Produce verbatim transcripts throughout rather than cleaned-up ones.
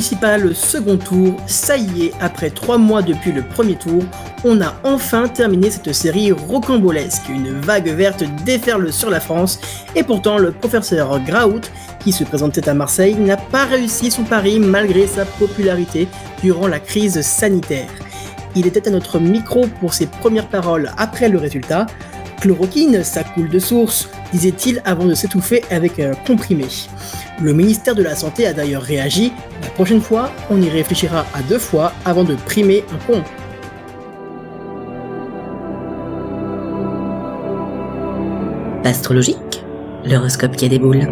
municipales second tour, ça y est, après trois mois depuis le premier tour, on a enfin terminé cette série rocambolesque. Une vague verte déferle sur la France, et pourtant le professeur Graout, qui se présentait à Marseille, n'a pas réussi son pari malgré sa popularité durant la crise sanitaire. Il était à notre micro pour ses premières paroles après le résultat. Chloroquine, ça coule de source, disait-il avant de s'étouffer avec un comprimé. Le ministère de la Santé a d'ailleurs réagi. La prochaine fois, on y réfléchira à deux fois avant de primer un con. Astrologique, l'horoscope qui a des boules.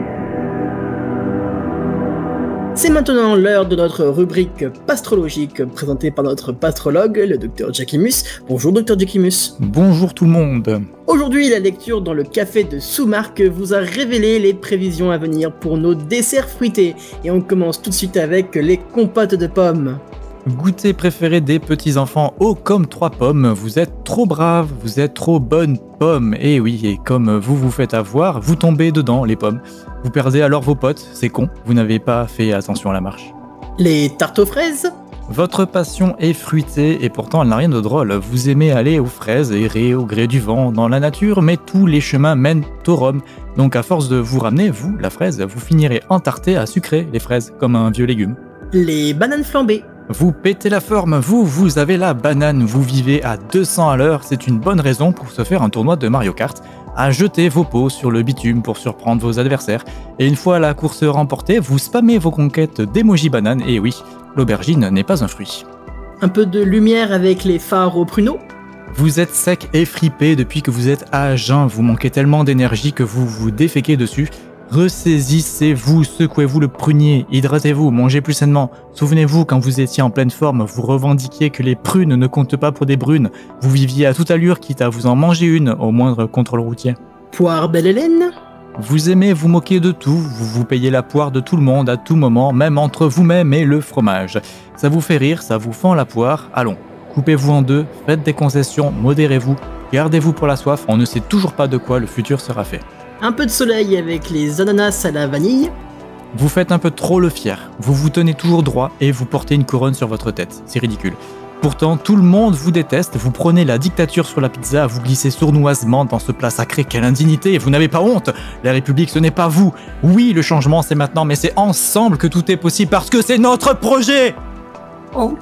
C'est maintenant l'heure de notre rubrique pastrologique présentée par notre pastrologue, le docteur Jackimus. Bonjour docteur Jackimus. Bonjour tout le monde. Aujourd'hui, la lecture dans le café de Soumarque vous a révélé les prévisions à venir pour nos desserts fruités. Et on commence tout de suite avec les compotes de pommes. Goûter préféré des petits-enfants haut comme trois pommes, vous êtes trop brave, vous êtes trop bonne pomme. Et oui, et comme vous vous faites avoir, vous tombez dedans les pommes. Vous perdez alors vos potes, c'est con, vous n'avez pas fait attention à la marche. Les tartes aux fraises. Votre passion est fruitée et pourtant elle n'a rien de drôle. Vous aimez aller aux fraises, errer au gré du vent dans la nature, mais tous les chemins mènent au rhum. Donc à force de vous ramener, vous, la fraise, vous finirez entarté à sucrer les fraises comme un vieux légume. Les bananes flambées. Vous pétez la forme, vous, vous avez la banane, vous vivez à deux cents à l'heure, c'est une bonne raison pour se faire un tournoi de Mario Kart, à jeter vos pots sur le bitume pour surprendre vos adversaires, et une fois la course remportée, vous spammez vos conquêtes d'émoji banane, et oui, l'aubergine n'est pas un fruit. Un peu de lumière avec les phares au pruneau. Vous êtes sec et fripé depuis que vous êtes à jeun, vous manquez tellement d'énergie que vous vous déféquez dessus. Ressaisissez-vous, secouez-vous le prunier, hydratez-vous, mangez plus sainement. Souvenez-vous, quand vous étiez en pleine forme, vous revendiquiez que les prunes ne comptent pas pour des brunes. Vous viviez à toute allure, quitte à vous en manger une, au moindre contrôle routier. Poire Belle Hélène. Vous aimez vous moquer de tout, vous vous payez la poire de tout le monde à tout moment, même entre vous-même et le fromage. Ça vous fait rire, ça vous fend la poire, allons. Coupez-vous en deux, faites des concessions, modérez-vous, gardez-vous pour la soif, on ne sait toujours pas de quoi le futur sera fait. Un peu de soleil avec les ananas à la vanille. Vous faites un peu trop le fier, vous vous tenez toujours droit et vous portez une couronne sur votre tête, c'est ridicule. Pourtant, tout le monde vous déteste, vous prenez la dictature sur la pizza, vous glissez sournoisement dans ce plat sacré, quelle indignité, vous n'avez pas honte. La République, ce n'est pas vous. Oui, le changement c'est maintenant, mais c'est ensemble que tout est possible parce que c'est notre projet. Ok.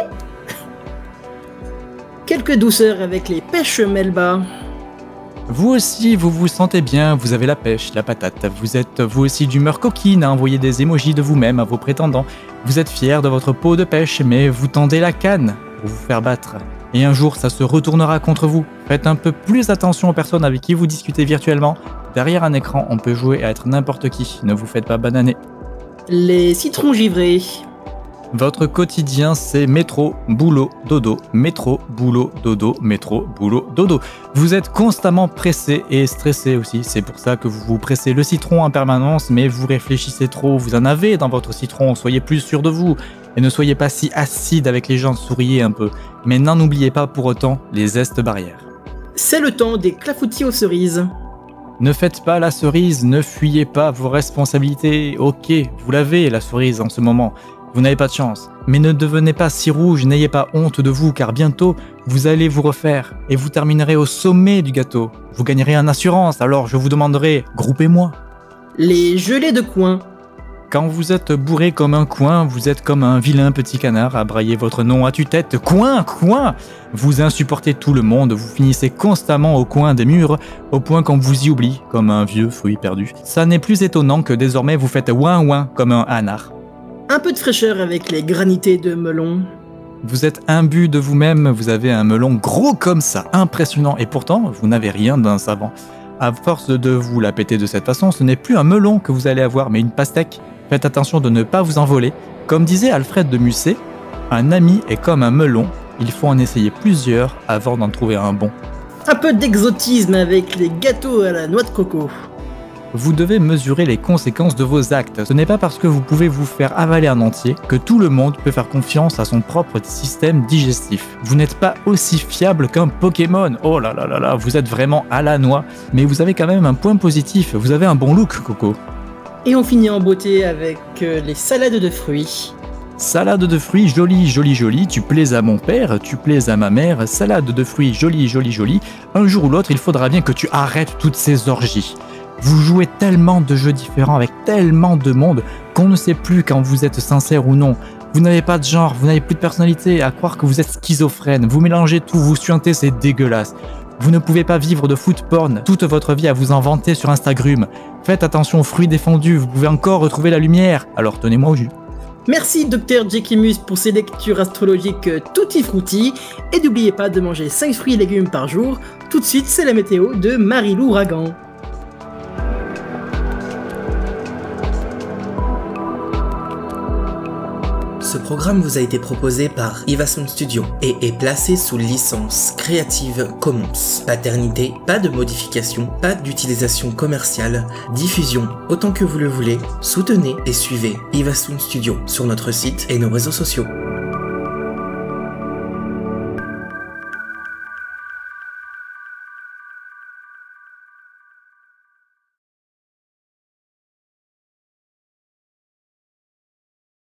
Quelques douceurs avec les pêches Melba. Vous aussi, vous vous sentez bien, vous avez la pêche, la patate, vous êtes vous aussi d'humeur coquine à envoyer des émojis de vous-même à vos prétendants. Vous êtes fier de votre peau de pêche, mais vous tendez la canne pour vous faire battre. Et un jour, ça se retournera contre vous. Faites un peu plus attention aux personnes avec qui vous discutez virtuellement. Derrière un écran, on peut jouer à être n'importe qui, ne vous faites pas bananer. Les citrons givrés. Votre quotidien, c'est métro, boulot, dodo, métro, boulot, dodo, métro, boulot, dodo. Vous êtes constamment pressé et stressé aussi. C'est pour ça que vous vous pressez le citron en permanence, mais vous réfléchissez trop. Vous en avez dans votre citron, soyez plus sûr de vous. Et ne soyez pas si acide avec les gens, souriez un peu. Mais n'en oubliez pas pour autant les zestes barrières. C'est le temps des clafoutis aux cerises. Ne faites pas la cerise, ne fuyez pas vos responsabilités. Ok, vous l'avez la cerise en ce moment. Vous n'avez pas de chance. Mais ne devenez pas si rouge, n'ayez pas honte de vous, car bientôt, vous allez vous refaire et vous terminerez au sommet du gâteau. Vous gagnerez en assurance, alors je vous demanderai, groupez-moi. Les gelées de coin. Quand vous êtes bourré comme un coin, vous êtes comme un vilain petit canard à brailler votre nom à tue-tête. Coin, coin. Vous insupportez tout le monde, vous finissez constamment au coin des murs, au point qu'on vous y oublie, comme un vieux fruit perdu. Ça n'est plus étonnant que désormais vous faites ouin-ouin comme un hanard. Un peu de fraîcheur avec les granités de melon. Vous êtes imbu de vous-même, vous avez un melon gros comme ça, impressionnant, et pourtant, vous n'avez rien d'un savant. À force de vous la péter de cette façon, ce n'est plus un melon que vous allez avoir, mais une pastèque. Faites attention de ne pas vous envoler. Comme disait Alfred de Musset, un ami est comme un melon, il faut en essayer plusieurs avant d'en trouver un bon. Un peu d'exotisme avec les gâteaux à la noix de coco. Vous devez mesurer les conséquences de vos actes. Ce n'est pas parce que vous pouvez vous faire avaler en entier que tout le monde peut faire confiance à son propre système digestif. Vous n'êtes pas aussi fiable qu'un Pokémon. Oh là là là là, vous êtes vraiment à la noix. Mais vous avez quand même un point positif, vous avez un bon look, Coco. Et on finit en beauté avec euh, les salades de fruits. Salade de fruits jolie, jolie, jolie, tu plais à mon père, tu plais à ma mère, salade de fruits jolie, jolie, jolie, un jour ou l'autre il faudra bien que tu arrêtes toutes ces orgies. Vous jouez tellement de jeux différents avec tellement de monde qu'on ne sait plus quand vous êtes sincère ou non. Vous n'avez pas de genre, vous n'avez plus de personnalité, à croire que vous êtes schizophrène, vous mélangez tout, vous suintez, c'est dégueulasse. Vous ne pouvez pas vivre de foot porn toute votre vie à vous en vanter sur Instagram. Faites attention aux fruits défendus, vous pouvez encore retrouver la lumière, alors tenez-moi au jus. Merci Docteur Jekimus pour ces lectures astrologiques tutti frutti et n'oubliez pas de manger cinq fruits et légumes par jour. Tout de suite, c'est la météo de Marie-Lou Ragan. Ce programme vous a été proposé par Ivasound Studio et est placé sous licence Creative Commons. Paternité, pas de modification, pas d'utilisation commerciale, diffusion autant que vous le voulez. Soutenez et suivez Ivasound Studio sur notre site et nos réseaux sociaux.